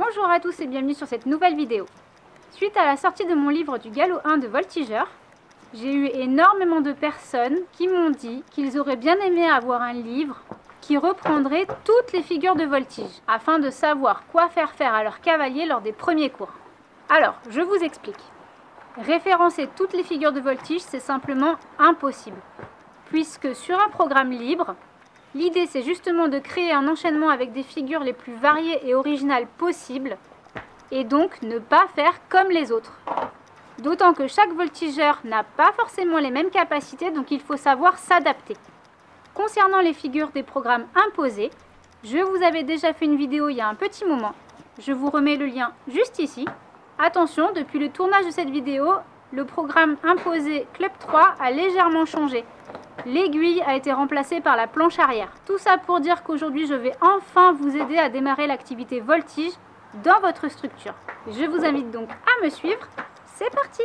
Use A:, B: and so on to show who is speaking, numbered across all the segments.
A: Bonjour à tous et bienvenue sur cette nouvelle vidéo. Suite à la sortie de mon livre du galop 1 de voltigeur, j'ai eu énormément de personnes qui m'ont dit qu'ils auraient bien aimé avoir un livre qui reprendrait toutes les figures de voltige, afin de savoir quoi faire à leur cavalier lors des premiers cours. Alors, je vous explique. Référencer toutes les figures de voltige, c'est simplement impossible, puisque sur un programme libre, l'idée c'est justement de créer un enchaînement avec des figures les plus variées et originales possibles, et donc ne pas faire comme les autres. D'autant que chaque voltigeur n'a pas forcément les mêmes capacités, donc il faut savoir s'adapter. Concernant les figures des programmes imposés, je vous avais déjà fait une vidéo il y a un petit moment. Je vous remets le lien juste ici. Attention, depuis le tournage de cette vidéo, le programme imposé Club 3 a légèrement changé. L'aiguille a été remplacée par la planche arrière. Tout ça pour dire qu'aujourd'hui, je vais enfin vous aider à démarrer l'activité voltige dans votre structure. Je vous invite donc à me suivre. C'est parti!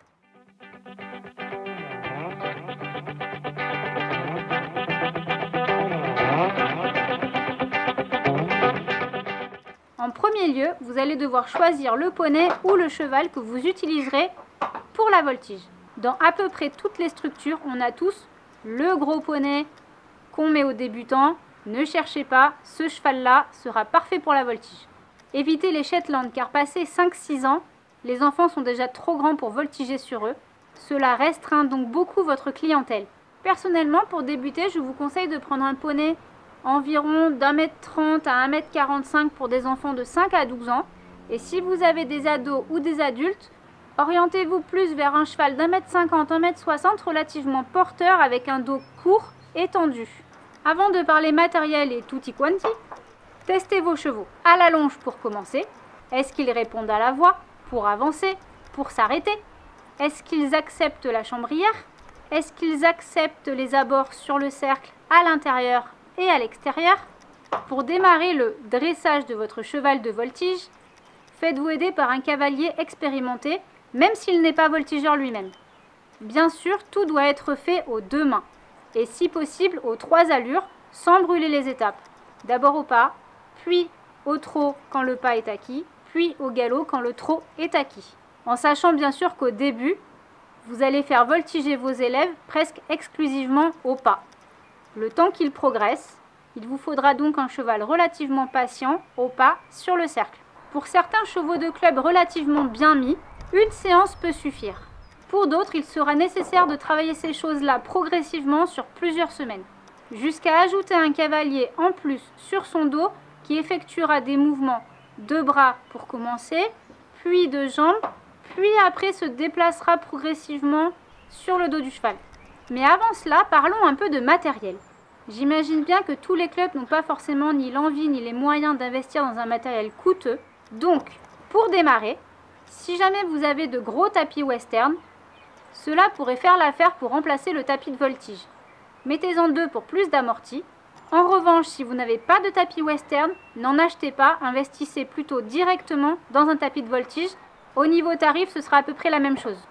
A: En premier lieu, vous allez devoir choisir le poney ou le cheval que vous utiliserez pour la voltige. Dans à peu près toutes les structures, on a tous le gros poney qu'on met aux débutants. Ne cherchez pas, ce cheval-là sera parfait pour la voltige. Évitez les Shetland car passé 5-6 ans, les enfants sont déjà trop grands pour voltiger sur eux. Cela restreint donc beaucoup votre clientèle. Personnellement, pour débuter, je vous conseille de prendre un poney environ d'1m30 à 1m45 pour des enfants de 5 à 12 ans. Et si vous avez des ados ou des adultes, orientez-vous plus vers un cheval d'1m50, 1m60 relativement porteur avec un dos court et tendu. Avant de parler matériel et tutti quanti, testez vos chevaux. À la longe pour commencer. Est-ce qu'ils répondent à la voix pour avancer, pour s'arrêter? Est-ce qu'ils acceptent la chambrière? Est-ce qu'ils acceptent les abords sur le cercle à l'intérieur et à l'extérieur? Pour démarrer le dressage de votre cheval de voltige, faites-vous aider par un cavalier expérimenté, même s'il n'est pas voltigeur lui-même. Bien sûr, tout doit être fait aux deux mains, et si possible aux 3 allures, sans brûler les étapes. D'abord au pas, puis au trot quand le pas est acquis, puis au galop quand le trot est acquis. En sachant bien sûr qu'au début, vous allez faire voltiger vos élèves presque exclusivement au pas. Le temps qu'ils progressent, il vous faudra donc un cheval relativement patient au pas sur le cercle. Pour certains chevaux de club relativement bien mis, une séance peut suffire. Pour d'autres, il sera nécessaire de travailler ces choses-là progressivement sur plusieurs semaines, jusqu'à ajouter un cavalier en plus sur son dos qui effectuera des mouvements de bras pour commencer, puis de jambes, puis après se déplacera progressivement sur le dos du cheval. Mais avant cela, parlons un peu de matériel. J'imagine bien que tous les clubs n'ont pas forcément ni l'envie ni les moyens d'investir dans un matériel coûteux. Donc, pour démarrer, si jamais vous avez de gros tapis western, cela pourrait faire l'affaire pour remplacer le tapis de voltige. Mettez-en 2 pour plus d'amorti. En revanche, si vous n'avez pas de tapis western, n'en achetez pas, investissez plutôt directement dans un tapis de voltige. Au niveau tarif, ce sera à peu près la même chose.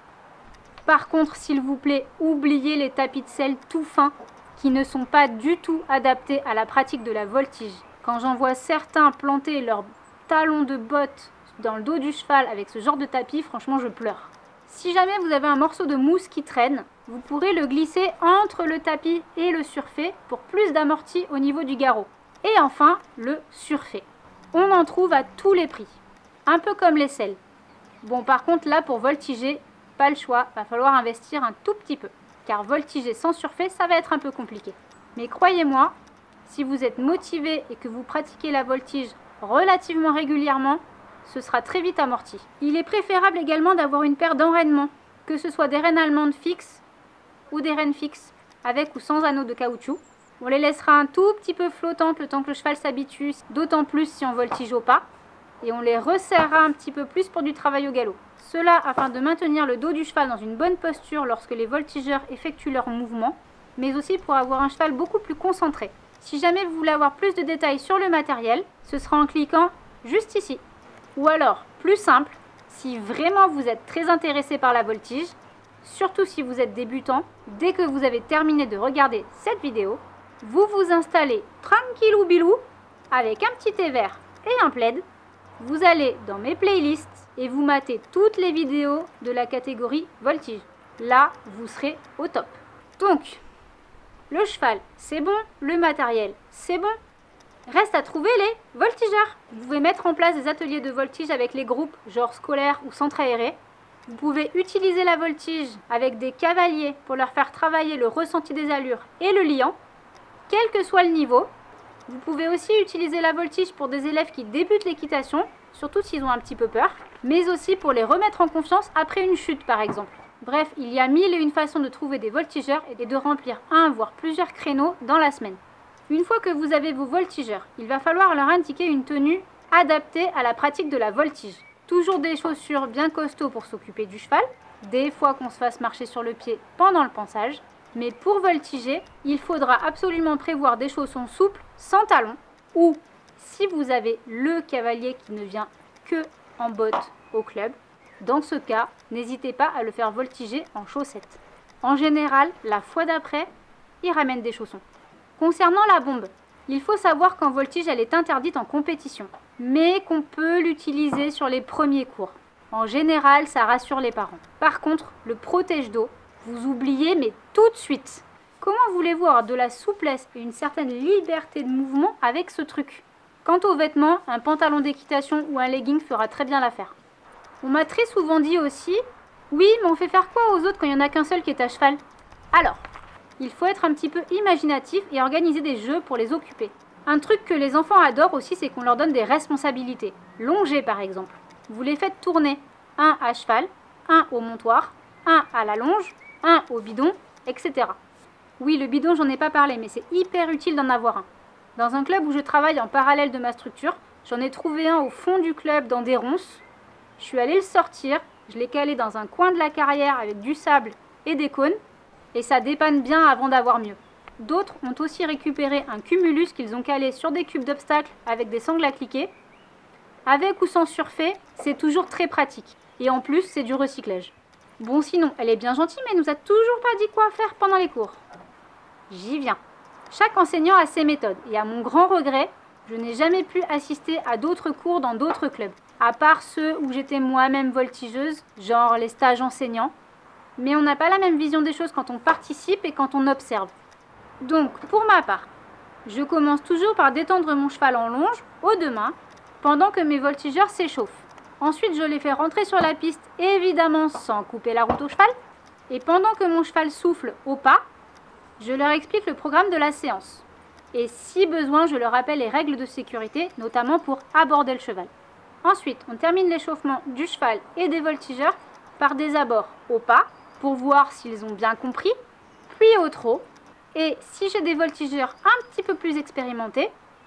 A: Par contre, s'il vous plaît, oubliez les tapis de selle tout fins qui ne sont pas du tout adaptés à la pratique de la voltige. Quand j'en vois certains planter leurs talons de bottes dans le dos du cheval avec ce genre de tapis, franchement, je pleure. Si jamais vous avez un morceau de mousse qui traîne, vous pourrez le glisser entre le tapis et le surfait pour plus d'amorti au niveau du garrot. Et enfin, le surfait. On en trouve à tous les prix, un peu comme les selles. Bon, par contre, là, pour voltiger, pas le choix, va falloir investir un tout petit peu. Car voltiger sans surfait, ça va être un peu compliqué. Mais croyez-moi, si vous êtes motivé et que vous pratiquez la voltige relativement régulièrement, ce sera très vite amorti. Il est préférable également d'avoir une paire d'enraînements, que ce soit des rênes allemandes fixes ou des rênes fixes, avec ou sans anneaux de caoutchouc. On les laissera un tout petit peu flottantes le temps que le cheval s'habitue, d'autant plus si on voltige au pas, et on les resserrera un petit peu plus pour du travail au galop. Cela afin de maintenir le dos du cheval dans une bonne posture lorsque les voltigeurs effectuent leurs mouvements, mais aussi pour avoir un cheval beaucoup plus concentré. Si jamais vous voulez avoir plus de détails sur le matériel, ce sera en cliquant juste ici. Ou alors, plus simple, si vraiment vous êtes très intéressé par la voltige, surtout si vous êtes débutant, dès que vous avez terminé de regarder cette vidéo, vous vous installez tranquillou bilou avec un petit thé vert et un plaid, vous allez dans mes playlists et vous matez toutes les vidéos de la catégorie voltige. Là, vous serez au top. Donc, le cheval, c'est bon, le matériel, c'est bon. Reste à trouver les voltigeurs. Vous pouvez mettre en place des ateliers de voltige avec les groupes, genre scolaires ou centre aéré. Vous pouvez utiliser la voltige avec des cavaliers pour leur faire travailler le ressenti des allures et le liant, quel que soit le niveau. Vous pouvez aussi utiliser la voltige pour des élèves qui débutent l'équitation, surtout s'ils ont un petit peu peur, mais aussi pour les remettre en confiance après une chute par exemple. Bref, il y a 1001 façons de trouver des voltigeurs et de remplir un voire plusieurs créneaux dans la semaine. Une fois que vous avez vos voltigeurs, il va falloir leur indiquer une tenue adaptée à la pratique de la voltige. Toujours des chaussures bien costauds pour s'occuper du cheval, des fois qu'on se fasse marcher sur le pied pendant le pansage. Mais pour voltiger, il faudra absolument prévoir des chaussons souples sans talons ou, si vous avez le cavalier qui ne vient que en bottes au club, dans ce cas, n'hésitez pas à le faire voltiger en chaussettes. En général, la fois d'après, il ramène des chaussons. Concernant la bombe, il faut savoir qu'en voltige, elle est interdite en compétition, mais qu'on peut l'utiliser sur les premiers cours. En général, ça rassure les parents. Par contre, le protège d'eau, vous oubliez, mais tout de suite. Comment voulez-vous avoir de la souplesse et une certaine liberté de mouvement avec ce truc? Quant aux vêtements, un pantalon d'équitation ou un legging fera très bien l'affaire. On m'a très souvent dit aussi, oui, mais on fait faire quoi aux autres quand il n'y en a qu'un seul qui est à cheval? Alors, il faut être un petit peu imaginatif et organiser des jeux pour les occuper. Un truc que les enfants adorent aussi, c'est qu'on leur donne des responsabilités. Longer par exemple. Vous les faites tourner, un à cheval, un au montoir, un à la longe, un au bidon, etc. Oui, le bidon, j'en ai pas parlé, mais c'est hyper utile d'en avoir un. Dans un club où je travaille en parallèle de ma structure, j'en ai trouvé un au fond du club dans des ronces. Je suis allée le sortir, je l'ai calé dans un coin de la carrière avec du sable et des cônes, et ça dépanne bien avant d'avoir mieux. D'autres ont aussi récupéré un cumulus qu'ils ont calé sur des cubes d'obstacles avec des sangles à cliquer. Avec ou sans surfait, c'est toujours très pratique. Et en plus, c'est du recyclage. Bon, sinon, elle est bien gentille, mais elle nous a toujours pas dit quoi faire pendant les cours. J'y viens. Chaque enseignant a ses méthodes, et à mon grand regret, je n'ai jamais pu assister à d'autres cours dans d'autres clubs, à part ceux où j'étais moi-même voltigeuse, genre les stages enseignants. Mais on n'a pas la même vision des choses quand on participe et quand on observe. Donc, pour ma part, je commence toujours par détendre mon cheval en longe, aux deux mains, pendant que mes voltigeurs s'échauffent. Ensuite, je les fais rentrer sur la piste, évidemment sans couper la route au cheval. Et pendant que mon cheval souffle au pas, je leur explique le programme de la séance. Et si besoin, je leur rappelle les règles de sécurité, notamment pour aborder le cheval. Ensuite, on termine l'échauffement du cheval et des voltigeurs par des abords au pas, pour voir s'ils ont bien compris, puis au trot. Et si j'ai des voltigeurs un petit peu plus expérimentés,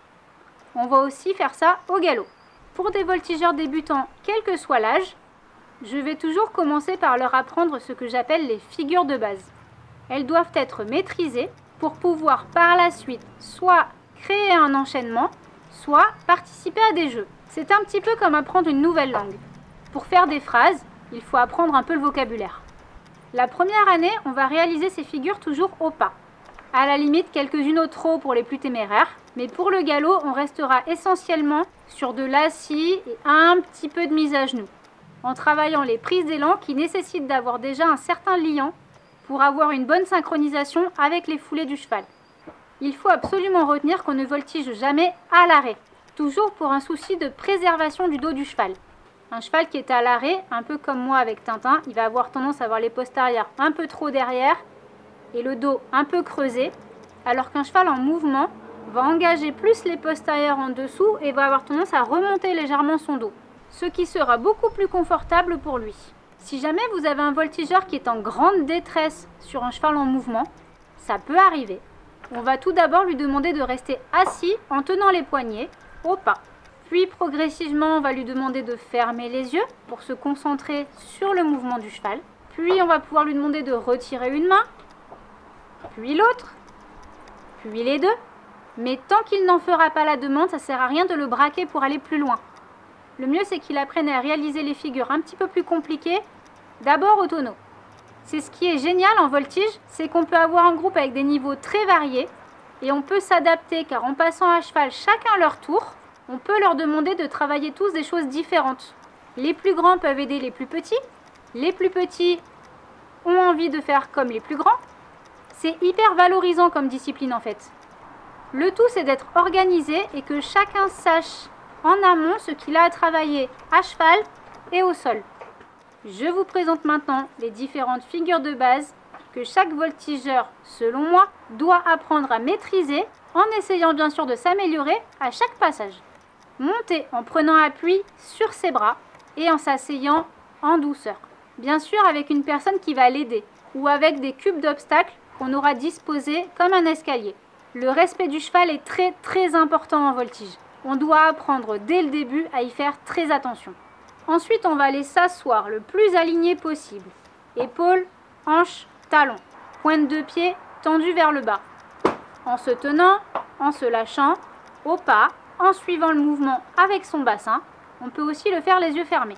A: on va aussi faire ça au galop. Pour des voltigeurs débutants, quel que soit l'âge, je vais toujours commencer par leur apprendre ce que j'appelle les figures de base. Elles doivent être maîtrisées pour pouvoir par la suite soit créer un enchaînement, soit participer à des jeux. C'est un petit peu comme apprendre une nouvelle langue. Pour faire des phrases, il faut apprendre un peu le vocabulaire. La première année, on va réaliser ces figures toujours au pas. À la limite, quelques-unes au trot pour les plus téméraires. Mais pour le galop, on restera essentiellement sur de l'assis et un petit peu de mise à genoux, en travaillant les prises d'élan qui nécessitent d'avoir déjà un certain liant pour avoir une bonne synchronisation avec les foulées du cheval. Il faut absolument retenir qu'on ne voltige jamais à l'arrêt, toujours pour un souci de préservation du dos du cheval. Un cheval qui est à l'arrêt, un peu comme moi avec Tintin, il va avoir tendance à avoir les postes arrière un peu trop derrière et le dos un peu creusé, alors qu'un cheval en mouvement va engager plus les postes arrière en dessous et va avoir tendance à remonter légèrement son dos, ce qui sera beaucoup plus confortable pour lui. Si jamais vous avez un voltigeur qui est en grande détresse sur un cheval en mouvement, ça peut arriver. On va tout d'abord lui demander de rester assis en tenant les poignets au pas. Puis progressivement, on va lui demander de fermer les yeux pour se concentrer sur le mouvement du cheval. Puis on va pouvoir lui demander de retirer une main, puis l'autre, puis les deux. Mais tant qu'il n'en fera pas la demande, ça ne sert à rien de le braquer pour aller plus loin. Le mieux, c'est qu'il apprenne à réaliser les figures un petit peu plus compliquées, d'abord au tonneau. C'est ce qui est génial en voltige, c'est qu'on peut avoir un groupe avec des niveaux très variés et on peut s'adapter car en passant à cheval chacun leur tour, On peut leur demander de travailler tous des choses différentes. Les plus grands peuvent aider les plus petits ont envie de faire comme les plus grands. C'est hyper valorisant comme discipline en fait. Le tout c'est d'être organisé et que chacun sache en amont ce qu'il a à travailler à cheval et au sol. Je vous présente maintenant les différentes figures de base que chaque voltigeur, selon moi, doit apprendre à maîtriser en essayant bien sûr de s'améliorer à chaque passage. Monter en prenant appui sur ses bras et en s'asseyant en douceur. Bien sûr avec une personne qui va l'aider ou avec des cubes d'obstacles qu'on aura disposés comme un escalier. Le respect du cheval est très important en voltige. On doit apprendre dès le début à y faire très attention. Ensuite, on va aller s'asseoir le plus aligné possible. Épaules, hanches, talons. Pointe de pied tendue vers le bas. En se tenant, en se lâchant, au pas, en suivant le mouvement avec son bassin. On peut aussi le faire les yeux fermés.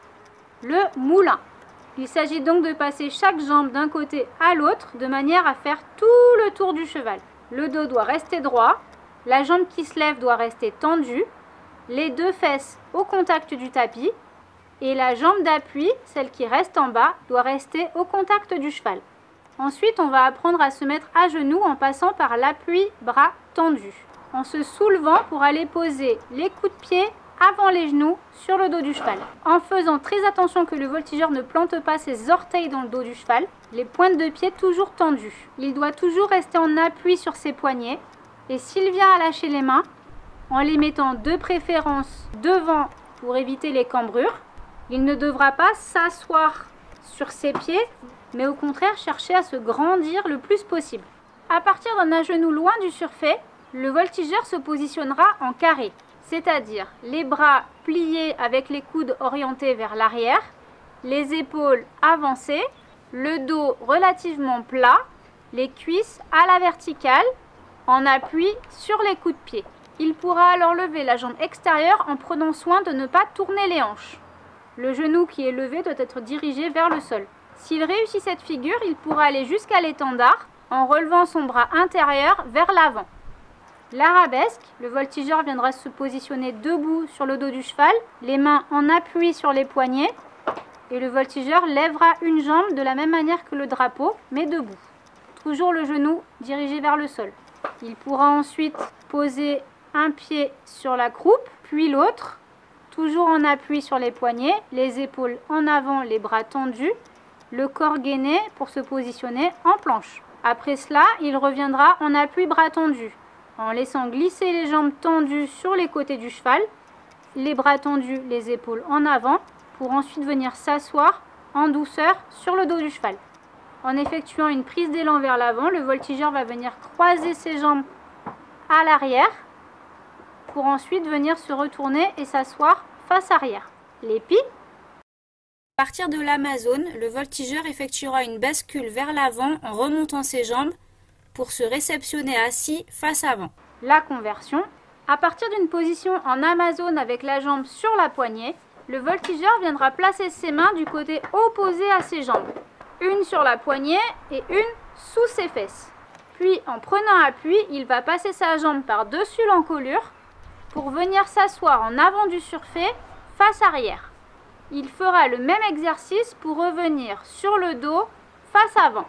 A: Le moulin. Il s'agit donc de passer chaque jambe d'un côté à l'autre de manière à faire tout le tour du cheval. Le dos doit rester droit, la jambe qui se lève doit rester tendue, les deux fesses au contact du tapis et la jambe d'appui, celle qui reste en bas, doit rester au contact du cheval. Ensuite, on va apprendre à se mettre à genoux en passant par l'appui bras tendu, en se soulevant pour aller poser les coups de pied avant les genoux sur le dos du cheval. En faisant très attention que le voltigeur ne plante pas ses orteils dans le dos du cheval, les pointes de pied toujours tendues. Il doit toujours rester en appui sur ses poignets et s'il vient à lâcher les mains, en les mettant de préférence devant pour éviter les cambrures, il ne devra pas s'asseoir sur ses pieds, mais au contraire chercher à se grandir le plus possible. À partir d'un agenou loin du surfait, le voltigeur se positionnera en carré, c'est-à-dire les bras pliés avec les coudes orientés vers l'arrière, les épaules avancées, le dos relativement plat, les cuisses à la verticale, en appui sur les coups de pied. Il pourra alors lever la jambe extérieure en prenant soin de ne pas tourner les hanches. Le genou qui est levé doit être dirigé vers le sol. S'il réussit cette figure, il pourra aller jusqu'à l'étendard en relevant son bras intérieur vers l'avant. L'arabesque, le voltigeur viendra se positionner debout sur le dos du cheval, les mains en appui sur les poignets, et le voltigeur lèvera une jambe de la même manière que le drapeau, mais debout. Toujours le genou dirigé vers le sol. Il pourra ensuite poser un pied sur la croupe, puis l'autre, toujours en appui sur les poignets, les épaules en avant, les bras tendus, le corps gainé pour se positionner en planche. Après cela, il reviendra en appui bras tendus, en laissant glisser les jambes tendues sur les côtés du cheval, les bras tendus, les épaules en avant, pour ensuite venir s'asseoir en douceur sur le dos du cheval. En effectuant une prise d'élan vers l'avant, le voltigeur va venir croiser ses jambes à l'arrière pour ensuite venir se retourner et s'asseoir face arrière. Les pieds. À partir de l'Amazone, le voltigeur effectuera une bascule vers l'avant en remontant ses jambes pour se réceptionner assis face avant. La conversion. À partir d'une position en Amazone avec la jambe sur la poignée, le voltigeur viendra placer ses mains du côté opposé à ses jambes. Une sur la poignée et une sous ses fesses. Puis en prenant appui, il va passer sa jambe par-dessus l'encolure pour venir s'asseoir en avant du surfait face arrière. Il fera le même exercice pour revenir sur le dos face avant.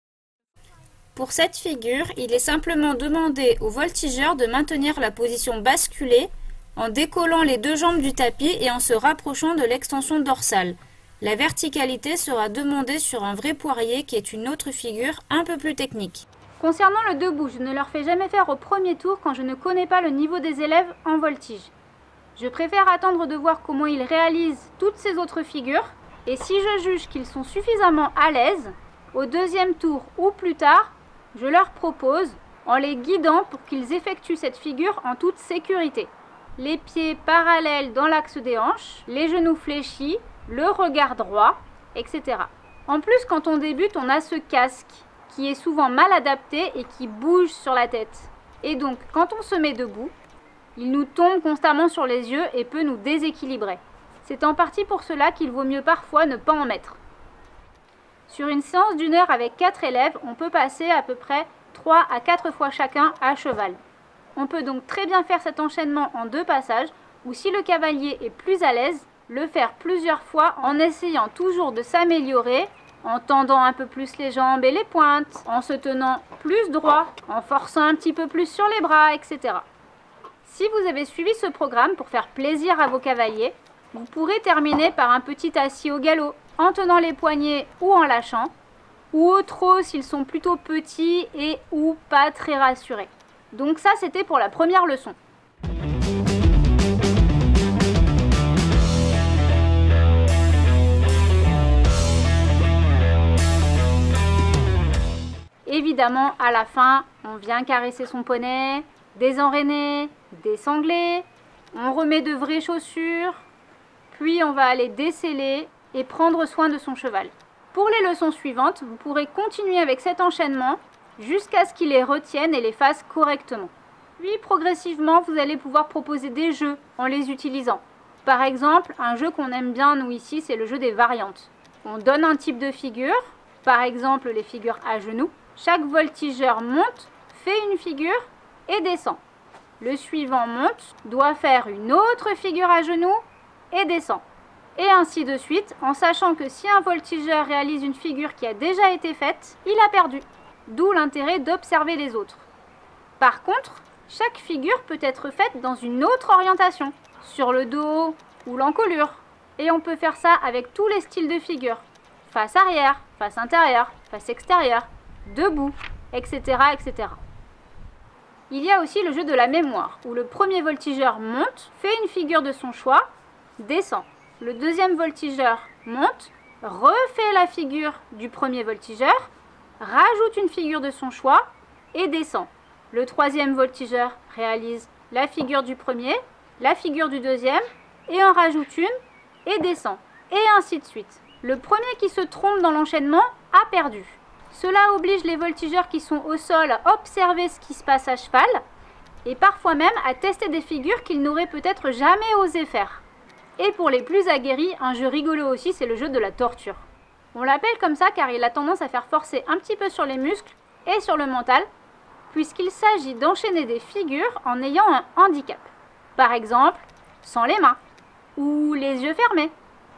A: Pour cette figure, il est simplement demandé au voltigeur de maintenir la position basculée en décollant les deux jambes du tapis et en se rapprochant de l'extension dorsale. La verticalité sera demandée sur un vrai poirier qui est une autre figure un peu plus technique. Concernant le debout, je ne leur fais jamais faire au premier tour quand je ne connais pas le niveau des élèves en voltige. Je préfère attendre de voir comment ils réalisent toutes ces autres figures et si je juge qu'ils sont suffisamment à l'aise, au deuxième tour ou plus tard, je leur propose en les guidant pour qu'ils effectuent cette figure en toute sécurité. Les pieds parallèles dans l'axe des hanches, les genoux fléchis, le regard droit, etc. En plus, quand on débute, on a ce casque qui est souvent mal adapté et qui bouge sur la tête. Et donc, quand on se met debout, il nous tombe constamment sur les yeux et peut nous déséquilibrer. C'est en partie pour cela qu'il vaut mieux parfois ne pas en mettre. Sur une séance d'1 heure avec 4 élèves, on peut passer à peu près 3 à 4 fois chacun à cheval. On peut donc très bien faire cet enchaînement en 2 passages, ou si le cavalier est plus à l'aise, le faire plusieurs fois en essayant toujours de s'améliorer, en tendant un peu plus les jambes et les pointes, en se tenant plus droit, en forçant un petit peu plus sur les bras, etc. Si vous avez suivi ce programme pour faire plaisir à vos cavaliers, vous pourrez terminer par un petit assis au galop, en tenant les poignets ou en lâchant, ou au trot s'ils sont plutôt petits et ou pas très rassurés. Donc ça, c'était pour la première leçon. Évidemment, à la fin, on vient caresser son poney, désenraîner, désangler, on remet de vraies chaussures, puis on va aller déceler et prendre soin de son cheval. Pour les leçons suivantes, vous pourrez continuer avec cet enchaînement jusqu'à ce qu'il les retienne et les fasse correctement. Puis progressivement, vous allez pouvoir proposer des jeux en les utilisant. Par exemple, un jeu qu'on aime bien nous ici, c'est le jeu des variantes. On donne un type de figure, par exemple les figures à genoux. Chaque voltigeur monte, fait une figure et descend. Le suivant monte, doit faire une autre figure à genoux et descend. Et ainsi de suite, en sachant que si un voltigeur réalise une figure qui a déjà été faite, il a perdu. D'où l'intérêt d'observer les autres. Par contre, chaque figure peut être faite dans une autre orientation, sur le dos ou l'encolure. Et on peut faire ça avec tous les styles de figures. Face arrière, face intérieure, face extérieure, debout, etc., etc. Il y a aussi le jeu de la mémoire, où le premier voltigeur monte, fait une figure de son choix, descend. Le deuxième voltigeur monte, refait la figure du premier voltigeur, rajoute une figure de son choix et descend. Le troisième voltigeur réalise la figure du premier, la figure du deuxième, et en rajoute une et descend. Et ainsi de suite. Le premier qui se trompe dans l'enchaînement a perdu. Cela oblige les voltigeurs qui sont au sol à observer ce qui se passe à cheval et parfois même à tester des figures qu'ils n'auraient peut-être jamais osé faire. Et pour les plus aguerris, un jeu rigolo aussi, c'est le jeu de la torture. On l'appelle comme ça car il a tendance à faire forcer un petit peu sur les muscles et sur le mental, puisqu'il s'agit d'enchaîner des figures en ayant un handicap. Par exemple, sans les mains ou les yeux fermés.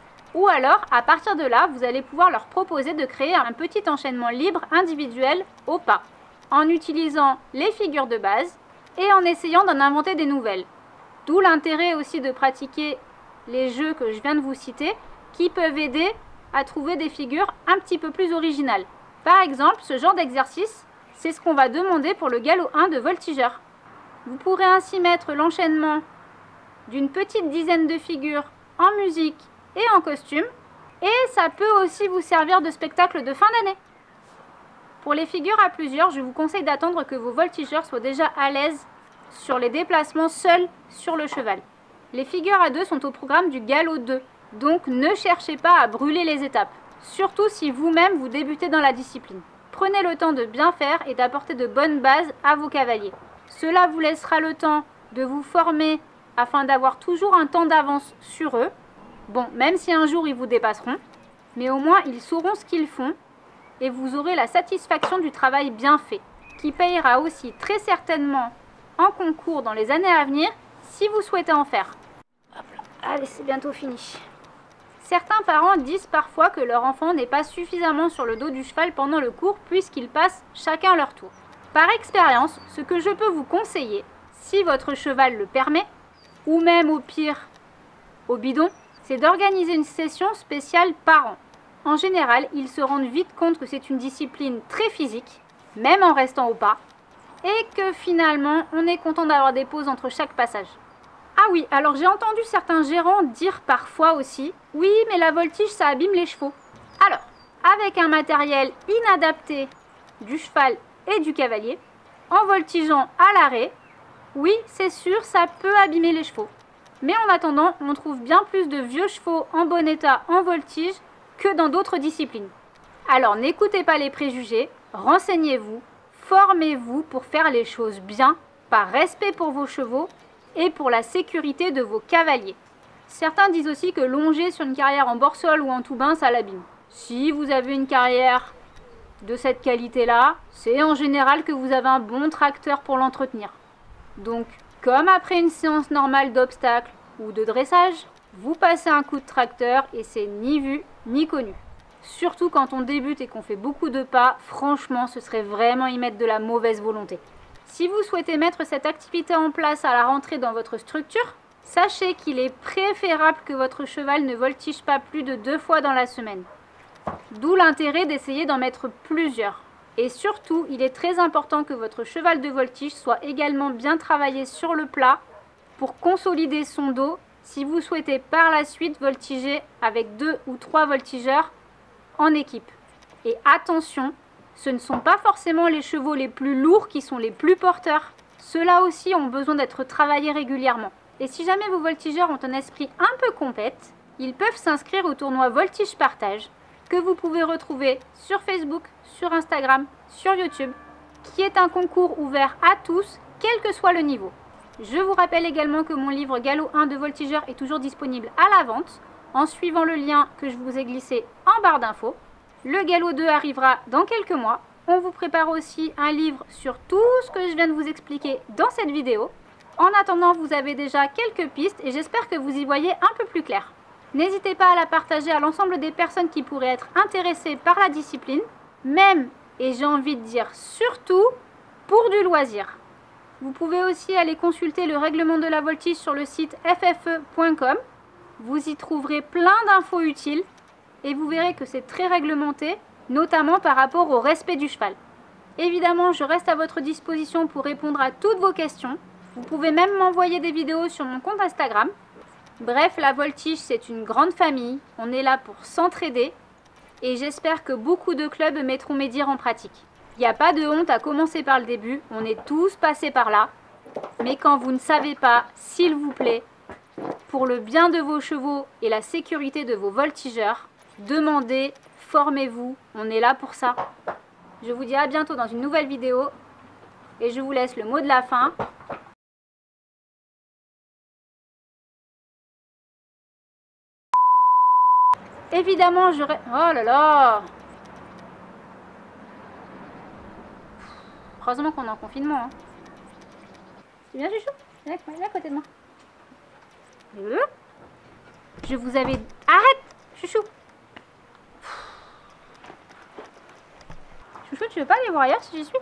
A: Ou alors, à partir de là, vous allez pouvoir leur proposer de créer un petit enchaînement libre individuel au pas, en utilisant les figures de base et en essayant d'en inventer des nouvelles. D'où l'intérêt aussi de pratiquer les jeux que je viens de vous citer, qui peuvent aider à trouver des figures un petit peu plus originales. Par exemple, ce genre d'exercice, c'est ce qu'on va demander pour le galop 1 de voltigeur. Vous pourrez ainsi mettre l'enchaînement d'une petite dizaine de figures en musique et en costume, et ça peut aussi vous servir de spectacle de fin d'année. Pour les figures à plusieurs, je vous conseille d'attendre que vos voltigeurs soient déjà à l'aise sur les déplacements seuls sur le cheval. Les figures à 2 sont au programme du galop 2, donc ne cherchez pas à brûler les étapes, surtout si vous-même vous débutez dans la discipline. Prenez le temps de bien faire et d'apporter de bonnes bases à vos cavaliers. Cela vous laissera le temps de vous former afin d'avoir toujours un temps d'avance sur eux. Bon, même si un jour ils vous dépasseront, mais au moins ils sauront ce qu'ils font et vous aurez la satisfaction du travail bien fait, qui payera aussi très certainement en concours dans les années à venir si vous souhaitez en faire. Hop là. Allez, c'est bientôt fini. Certains parents disent parfois que leur enfant n'est pas suffisamment sur le dos du cheval pendant le cours puisqu'ils passent chacun leur tour. Par expérience, ce que je peux vous conseiller, si votre cheval le permet, ou même au pire au bidon, c'est d'organiser une session spéciale par an. En général, ils se rendent vite compte que c'est une discipline très physique, même en restant au pas, et que finalement, on est content d'avoir des pauses entre chaque passage. Ah oui, alors j'ai entendu certains gérants dire parfois aussi « Oui, mais la voltige, ça abîme les chevaux. » Alors, avec un matériel inadapté du cheval et du cavalier, en voltigeant à l'arrêt, oui, c'est sûr, ça peut abîmer les chevaux. Mais en attendant, on trouve bien plus de vieux chevaux en bon état en voltige que dans d'autres disciplines. Alors n'écoutez pas les préjugés, renseignez-vous, formez-vous pour faire les choses bien, par respect pour vos chevaux et pour la sécurité de vos cavaliers. Certains disent aussi que longer sur une carrière en borsol ou en toubin, ça l'abîme. Si vous avez une carrière de cette qualité-là, c'est en général que vous avez un bon tracteur pour l'entretenir. Donc, comme après une séance normale d'obstacles ou de dressage, vous passez un coup de tracteur et c'est ni vu ni connu. Surtout quand on débute et qu'on fait beaucoup de pas, franchement, ce serait vraiment y mettre de la mauvaise volonté. Si vous souhaitez mettre cette activité en place à la rentrée dans votre structure, sachez qu'il est préférable que votre cheval ne voltige pas plus de 2 fois dans la semaine. D'où l'intérêt d'essayer d'en mettre plusieurs. Et surtout, il est très important que votre cheval de voltige soit également bien travaillé sur le plat pour consolider son dos si vous souhaitez par la suite voltiger avec 2 ou 3 voltigeurs en équipe. Et attention, ce ne sont pas forcément les chevaux les plus lourds qui sont les plus porteurs. Ceux-là aussi ont besoin d'être travaillés régulièrement. Et si jamais vos voltigeurs ont un esprit un peu compète, ils peuvent s'inscrire au tournoi Voltige Partage que vous pouvez retrouver sur Facebook, sur Instagram, sur YouTube, qui est un concours ouvert à tous, quel que soit le niveau. Je vous rappelle également que mon livre Galop 1 de voltigeur est toujours disponible à la vente, en suivant le lien que je vous ai glissé en barre d'infos. Le Galop 2 arrivera dans quelques mois. On vous prépare aussi un livre sur tout ce que je viens de vous expliquer dans cette vidéo. En attendant, vous avez déjà quelques pistes et j'espère que vous y voyez un peu plus clair. N'hésitez pas à la partager à l'ensemble des personnes qui pourraient être intéressées par la discipline, même, et j'ai envie de dire surtout, pour du loisir. Vous pouvez aussi aller consulter le règlement de la voltige sur le site ffe.com. Vous y trouverez plein d'infos utiles et vous verrez que c'est très réglementé, notamment par rapport au respect du cheval. Évidemment, je reste à votre disposition pour répondre à toutes vos questions. Vous pouvez même m'envoyer des vidéos sur mon compte Instagram. Bref, la voltige, c'est une grande famille. On est là pour s'entraider. Et j'espère que beaucoup de clubs mettront mes dires en pratique. Il n'y a pas de honte à commencer par le début. On est tous passés par là. Mais quand vous ne savez pas, s'il vous plaît, pour le bien de vos chevaux et la sécurité de vos voltigeurs, demandez, formez-vous. On est là pour ça. Je vous dis à bientôt dans une nouvelle vidéo. Et je vous laisse le mot de la fin. Évidemment, oh là là! Heureusement qu'on est en confinement. Hein. C'est bien, Chouchou? Viens à côté de moi. Je vous avais... Arrête, Chouchou! Chouchou, tu veux pas aller voir ailleurs si j'y suis?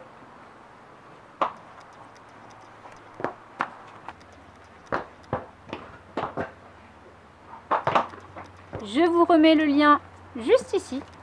A: Je vous remets le lien juste ici.